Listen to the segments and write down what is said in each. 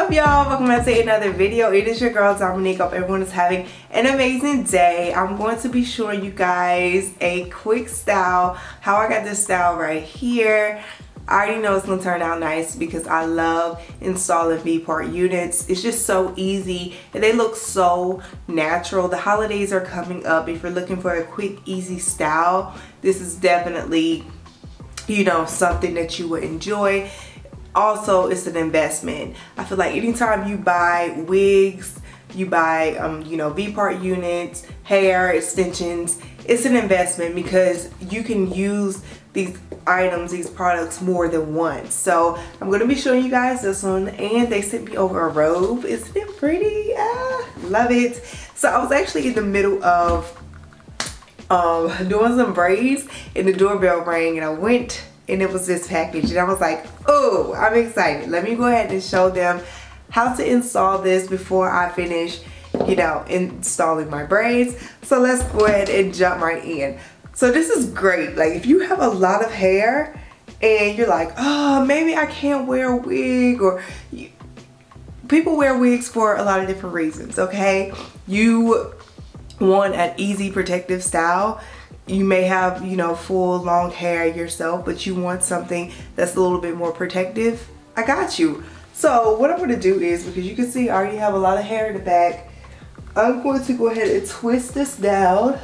up, y'all? Welcome back to another video. It is your girl Dominique. Hope everyone is having an amazing day. I'm going to be showing you guys a quick style, how I got this style right here. I already know it's gonna turn out nice because I love installing V-part units. It's just so easy and they look so natural. The holidays are coming up. If you're looking for a quick, easy style, this is definitely, you know, something that you would enjoy. Also, it's an investment. I feel like anytime you buy wigs, you buy you know, V-part units, hair extensions, it's an investment because you can use these items, these products more than once. So I'm going to be showing you guys this one, and they sent me over a robe. Isn't it pretty? Love it. So I was actually in the middle of doing some braids and the doorbell rang and I went and it was this package and I was like, oh, I'm excited. Let me go ahead and show them how to install this before I finish, you know, installing my braids. So let's go ahead and jump right in. So this is great. Like if you have a lot of hair and you're like, oh, maybe I can't wear a wig, or people wear wigs for a lot of different reasons, okay? You want an easy protective style. You may have, you know, full long hair yourself, but you want something that's a little bit more protective. I got you. So what I'm going to do is, because you can see I already have a lot of hair in the back, I'm going to go ahead and twist this down.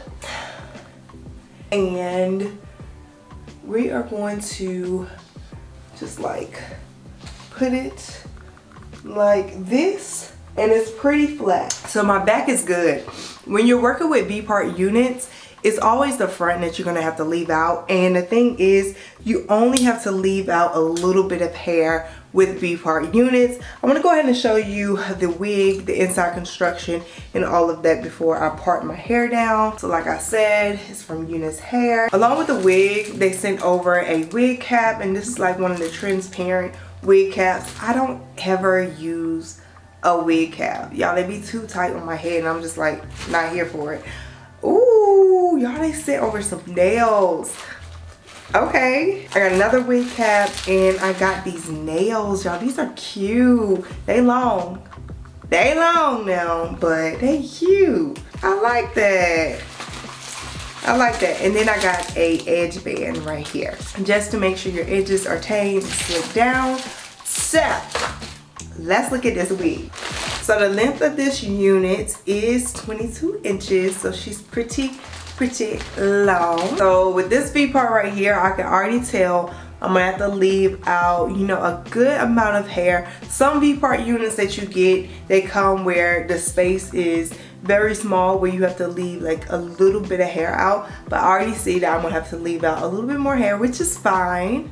And we are going to just like put it like this, and it's pretty flat. So my back is good. When you're working with V-part units, it's always the front that you're gonna have to leave out. And the thing is, you only have to leave out a little bit of hair with V-part units. I'm gonna go ahead and show you the wig, the inside construction, and all of that before I part my hair down. So like I said, it's from Eunice Hair. Along with the wig, they sent over a wig cap, and this is like one of the transparent wig caps. I don't ever use a wig cap. Y'all, they be too tight on my head and I'm just like not here for it. Ooh, y'all, they sent over some nails. Okay, I got another wig cap and I got these nails, y'all. These are cute. They long now, but they cute. I like that. I like that. And then I got a edge band right here, just to make sure your edges are tamed and slick down. So let's look at this wig. So the length of this unit is 22 inches, so she's pretty long. So with this V-part right here, I can already tell I'm gonna have to leave out, you know, a good amount of hair. Some V-part units that you get, they come where the space is very small, where you have to leave like a little bit of hair out, but I already see that I'm gonna have to leave out a little bit more hair, which is fine.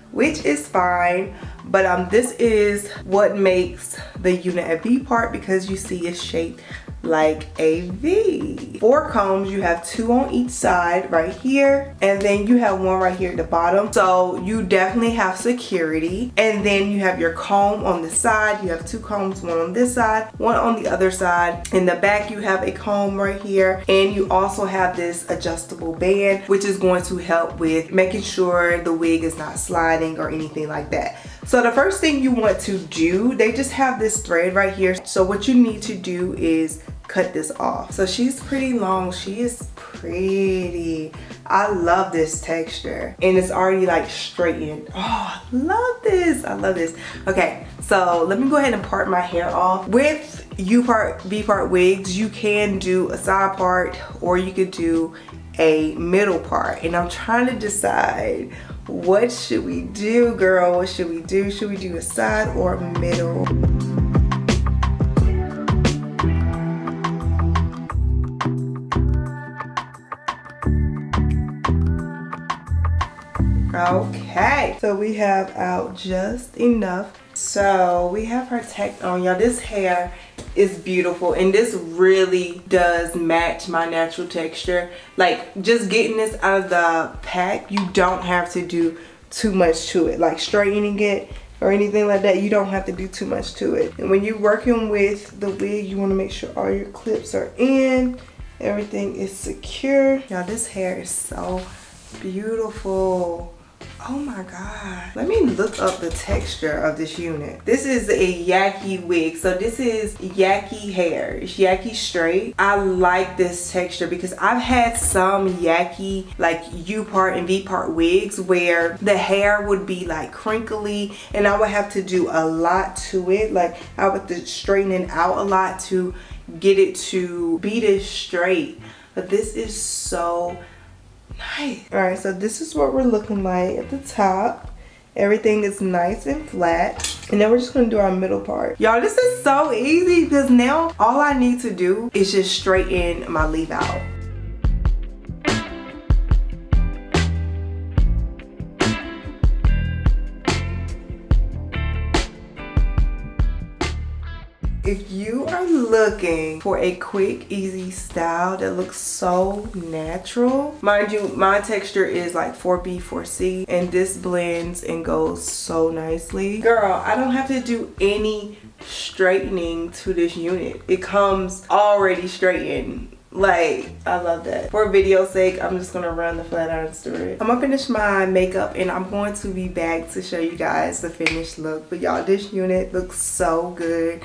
But this is what makes the unit a V-part, because you see it's shaped like a V. 4 combs, you have 2 on each side right here, and then you have 1 right here at the bottom. So you definitely have security. And then you have your comb on the side. You have 2 combs, 1 on this side, 1 on the other side. In the back you have a comb right here, and you also have this adjustable band, which is going to help with making sure the wig is not sliding or anything like that. So the first thing you want to do, they just have this thread right here. So what you need to do is cut this off. So she's pretty long. She is pretty. I love this texture, and it's already like straightened. Oh, I love this. I love this. Okay, so let me go ahead and part my hair off. With V-part wigs, you can do a side part or you could do a middle part, and I'm trying to decide, what should we do, girl? What should we do? Should we do a side or a middle? Okay, so we have out just enough. So we have her tacked on, y'all. This hair is beautiful, and this really does match my natural texture. Like, just getting this out of the pack, you don't have to do too much to it, like straightening it or anything like that. You don't have to do too much to it. And when you're working with the wig, you want to make sure all your clips are in, everything is secure. Y'all, this hair is so beautiful. Oh my god. Let me look up the texture of this unit. This is a Yaki wig. So this is Yaki hair. It's Yaki straight. I like this texture because I've had some Yaki like U part and V part wigs where the hair would be like crinkly and I would have to do a lot to it. Like I would have to straighten it out a lot to get it to be this straight. But this is so nice. All right, so this is what we're looking like at the top. Everything is nice and flat. And then we're just gonna do our middle part. Y'all, this is so easy because now all I need to do is just straighten my leave out. If you are looking for a quick, easy style that looks so natural, mind you, my texture is like 4B, 4C, and this blends and goes so nicely. Girl, I don't have to do any straightening to this unit. It comes already straightened. Like, I love that. For video sake, I'm just gonna run the flat irons through it. I'm gonna finish my makeup and I'm going to be back to show you guys the finished look. But y'all, this unit looks so good,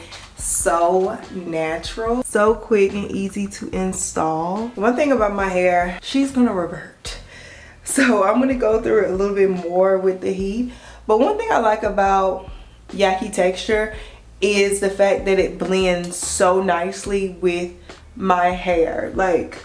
so natural, so quick and easy to install. One thing about my hair, she's gonna revert. So I'm gonna go through it a little bit more with the heat. But one thing I like about Yaki texture is the fact that it blends so nicely with my hair. Like,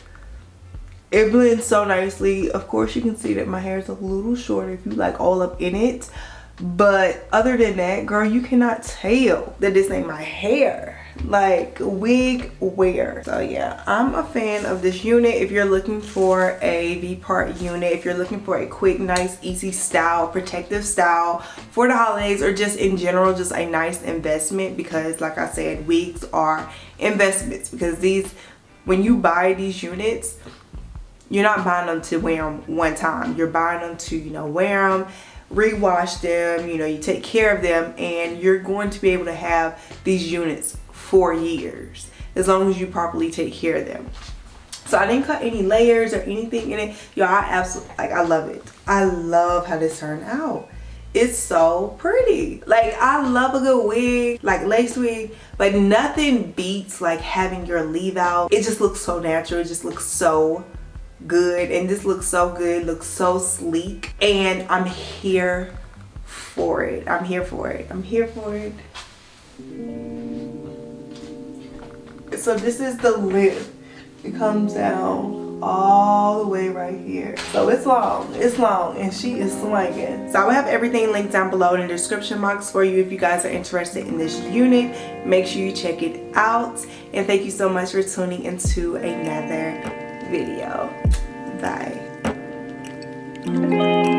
it blends so nicely. Of course you can see that my hair is a little shorter if you like all up in it, but other than that, girl, you cannot tell that this ain't my hair. Like, wig wear. So yeah, I'm a fan of this unit. If you're looking for a V-part unit, if you're looking for a quick, nice, easy style, protective style for the holidays, or just in general, just a nice investment, because like I said, wigs are investments, because these, when you buy these units, you're not buying them to wear them one time. You're buying them to, you know, wear them, rewash them, you know, you take care of them, and you're going to be able to have these units for years as long as you properly take care of them. So I didn't cut any layers or anything in it. Y'all, I absolutely, like, I love it. I love how this turned out. It's so pretty. Like, I love a good wig, like lace wig, but nothing beats like having your leave out. It just looks so natural. It just looks so good, and this looks so good, looks so sleek, and I'm here for it. I'm here for it. I'm here for it. So this is the lip. It comes down all the way right here. So it's long, and she is swinging. So I will have everything linked down below in the description box for you if you guys are interested in this unit. Make sure you check it out, and thank you so much for tuning into another video. Bye.